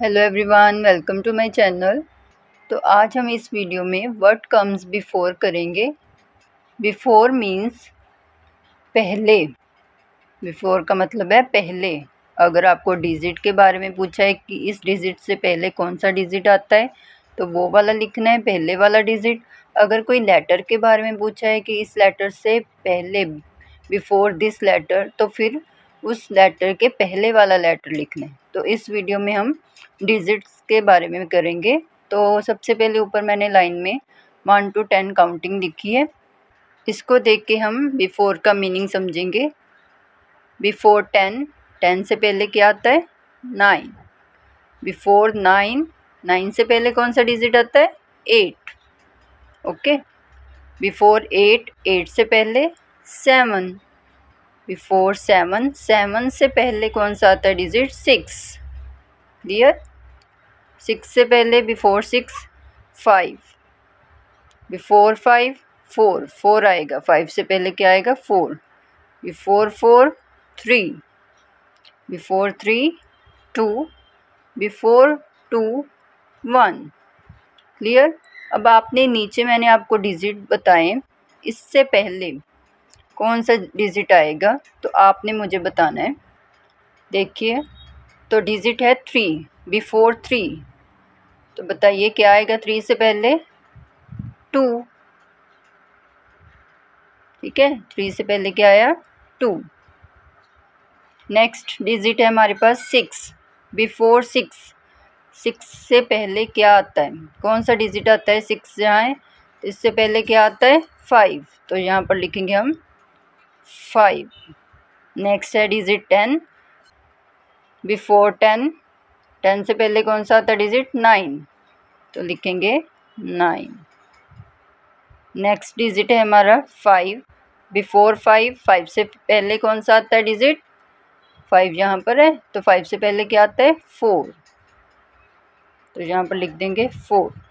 Hello everyone, welcome to my channel. तो आज हम इस वीडियो में व्हाट कम्स बिफोर करेंगे। बिफोर मीन्स पहले। बिफोर का मतलब है पहले। अगर आपको डिजिट के बारे में पूछा है कि इस डिजिट से पहले कौन सा डिजिट आता है तो वो वाला लिखना है, पहले वाला डिजिट। अगर कोई लेटर के बारे में पूछा है कि इस लेटर से पहले, बिफोर दिस लेटर, तो फिर उस लेटर के पहले वाला लेटर लिखना है। तो इस वीडियो में हम डिजिट्स के बारे में करेंगे। तो सबसे पहले ऊपर मैंने लाइन में 1 to 10 काउंटिंग लिखी है। इसको देख के हम बिफोर का मीनिंग समझेंगे। बिफोर 10, 10 से पहले क्या आता है? 9। बिफोर 9, 9 से पहले कौन सा डिजिट आता है? 8। ओके। बिफोर 8, 8 से पहले 7। बिफोर 7, 7 से पहले कौन सा आता है डिजिट? 6। क्लियर? 6 से पहले बिफोर 6, 5। बिफोर 5, 4, 4 आएगा। 5 से पहले क्या आएगा? 4। बिफोर 4, 3। बिफोर 3, 2। बिफोर 2, 1। क्लियर? अब आपने नीचे मैंने आपको डिजिट बताएं, इससे पहले कौन सा डिजिट आएगा तो आपने मुझे बताना है। देखिए, तो डिजिट है 3, बिफोर 3। तो बताइए क्या आएगा 3 से पहले? 2। ठीक है, 3 से पहले क्या आया? 2। नेक्स्ट डिजिट है हमारे पास 6, बिफोर 6। 6 से पहले क्या आता है? कौन सा डिजिट आता है 6 जहाँ है? तो इससे पहले क्या आता है? 5। तो यहाँ पर लिखेंगे हम 5। नेक्स्ट है डिजिट 10, बिफोर 10। 10 से पहले कौन सा आता है डिजिट? 9। तो लिखेंगे 9। नेक्स्ट डिजिट है हमारा 5, बिफोर 5। 5 से पहले कौन सा आता है डिजिट? 5 यहाँ पर है, तो 5 से पहले क्या आता है? 4। तो यहाँ पर लिख देंगे 4।